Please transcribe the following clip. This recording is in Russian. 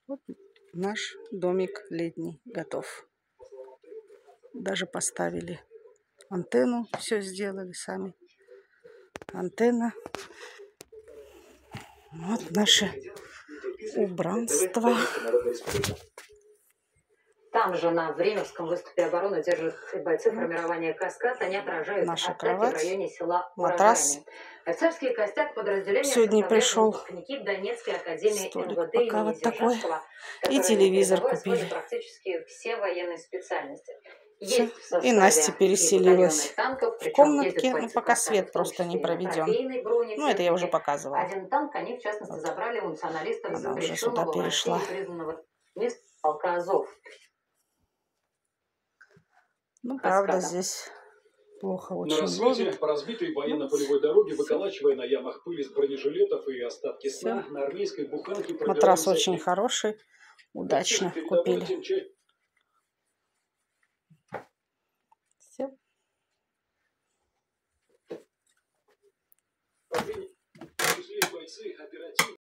Вот наш домик летний готов. Даже поставили антенну, все сделали сами. Антенна. Вот наше убранство. Там же на Временском выступе обороны держат бойцы формирования «Каскад». Они отражают наша атаки кровать, в районе села матрас. Офицерский костяк подразделения Сегодня пришел выпускники Донецкой академии столик МВД пока имени вот такой. Дзержинского, И телевизор освоили купили. практически все военные специальности. Все. Есть в составе И Настя переселилась танков, в комнатке, ну пока свет просто не проведен. Ну это я уже показывала. Один танк они, в частности, Вот. забрали у националистов Она уже сюда запрещенного в России перешла. признанного места полка Азов. Ну, правда, здесь плохо очень на рассвете ловит. по разбитой военно-полевой дороге, выколачивая на ямах пыль из бронежилетов и остатки сна, на армейской буханке матрас очень хороший, удачно купили. Все.